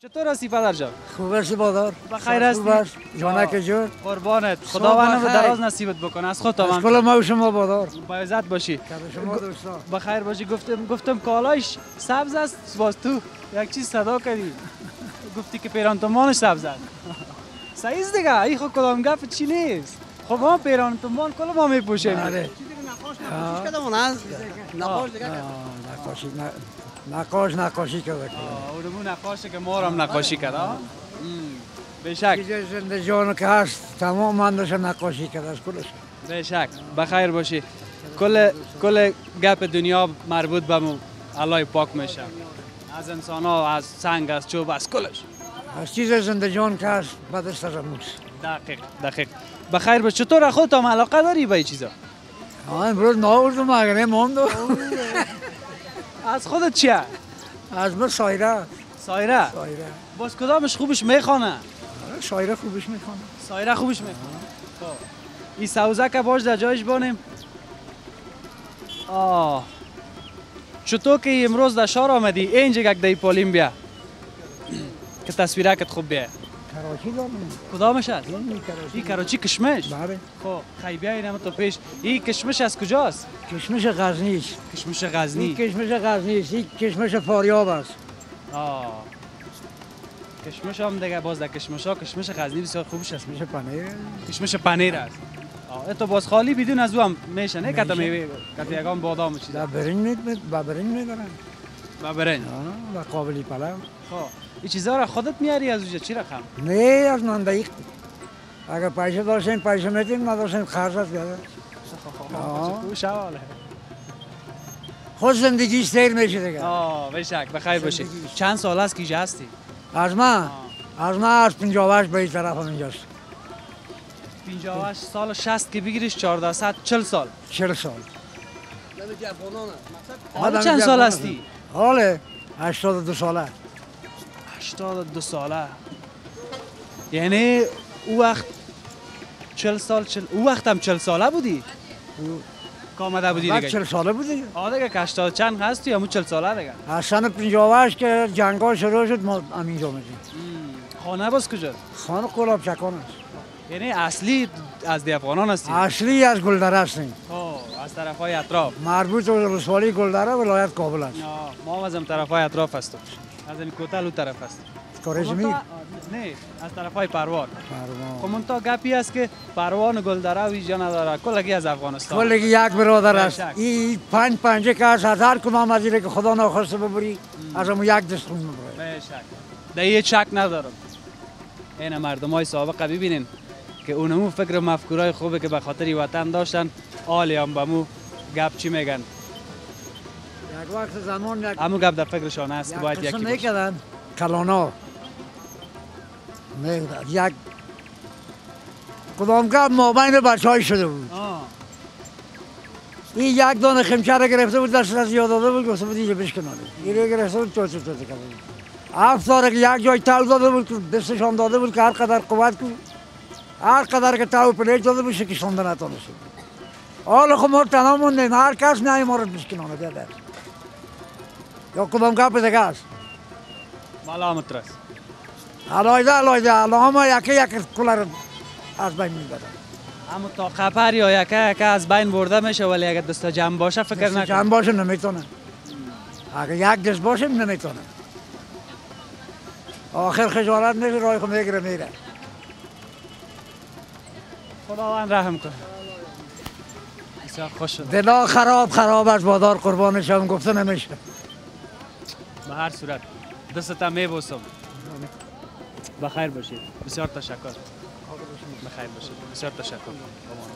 چطور هستی پدر جان؟ خوب هستی بادار؟ بخیر هستی؟ جانک جور؟ قربانت، خداوند دراز نصیبت بکنه. از خودت از کل ما و شما بادار. با عزت باشی. شما دوستان. بخیر باشی. گفتم کالایش سبز است، باز تو یک چیز صدا کردی. گفتی که پیرانتمانش سبز است. صحیح است دیگه. این خود کدام گپ چی نیست. خب ما پیرانتمان کل ما میپوشیم. بله. نقاشی کرده. اونمون نقاشه که ما هم نقاشی کرده. بشک. زنده جان که هست تمام من داشتم نقاشی کرده از کلش. بشک. بخیر باشی. کل گپ دنیا مربوط به الله پاک میشه. از انسان ها، از سنگ، از چوب، از کلش. از چیز زنده جان که هست بدست از اموز. دقیق. بخیر باش. چطور خودت هم علاقه داری به این چیزا؟ امروز ناوردم اگر نمام دو. از خودت چیه؟ از من سایره. سایره؟ باز کدامش خوبش میخوانه؟ سایره خوبش میخوانه. سایره خوبش میخوانه. خب این سوزه که باش در جایش بانیم. چطور که امروز در شهر آمدی اینجا یک دای پالیم بیا که تصویرکت خوب بیه. کراچی دارم. کدامش هست؟ این کراچی کشمش؟ بله. خب خیلی بیا اینم تو پیش. این کشمش از کجاست؟ کشمش غزنی است. کشمش غزنی. این کشمش غزنی است. این کشمش فاریاب است. کشمش هم دیگه باز در کشمش غزنی بسیار خوبش است. کشمش پنیر است. تو باز خالی بدون از او هم میشه نه کتا میوه کتا یگان بادام چیز. برنج میدارن. برنج. و قابلی پلو. خب این چیزا را خودت میاری از اونجا چی رقم؟ نه از ناندهی. اگر پیسه داشتیم پیسه میدیم نداشتیم خرجت بیاد. خوب شواله. خود زندگی سیر میشه دیگه. بشک بخیر باشی. چند سال است که اینجا هستی؟ از من از 58 به این طرف هم اینجاست. 58 سال 60 که بگیریش 1440 سال. 40 سال. حالا چند سال هستی؟ حالا 82 ساله. 82 ساله. یعنی او وقت 40 سال او وقت هم 40 ساله بودی؟ که آمده بودی دیگه؟ 40 ساله بودی؟ دیگه که 80 چند هستی یا 40 ساله دیگه؟ از سن 58 که جنگا شروع شد ما همینجا آمدیم. خانه باز کجاست؟ خانه قلاب چکان است. یعنی اصلی از دی افغانان هستی؟ اصلی از گلدره هستیم. از طرفای اطراف. مربوط به ولسوالی گلدره ولایت کابل است. ما هم از این طرفای اطراف هستیم. از این کوتل اون طرف هست. کارزمی؟ نه از طرفای پروان. خب منتها گپی است که پروان گلدره و اینجا نداره. کلگی از افغانستان. کلگی یک برادر است. این 5 پنجه که از هر کدام از اینه که خدا ناخواسته ببری از همون یک دستون میبره. بشک. در یه شک ندارم. این مردمای سابقه ببینین که اونمو فکر مفکورای خوبه که به خاطر وطن داشتن آلی هم بمو گپ چی میگن. یک وقت زمان همون گپ در فکرشان هست که باید یکی باشه. کلانا یک کدام گپ مابین بچه‌های شده بود. این یک دانه خمچه را گرفته بود دست از یاد داده بود گفته بود اینجا بشکنانه. این را گرفته بود توت کرده بود. 7 سال که یک جای تاو داده بود دستشان داده بود که هر قدر قوت کنه هر قدر که تاو پلیج داده بود شکشانده نتانه شد. حالا خب ما تنها موندیم هر کس میایی ما را بشکنانه بیادر. یا کدام گپ دیگه است؟ ملامت راست. علایده ما یکی کلر از بین میبرن. اما تا خبر یا یکی از بین برده میشه ولی اگر دست جمع باشه فکر نکن. جمع باشه نمیتونه. اگر یک دست باشه نمیتونه. آخر خجالت میشه رای خود میگیره میره. خداوند رحم کنه. بسیار خوش شد. دلا خراب از بادار قربانشم گفته نمیشه. به هر صورت دستم میبوسم. بخیر باشید. بسیار تشکر. بخیر باشید. بسیار تشکر.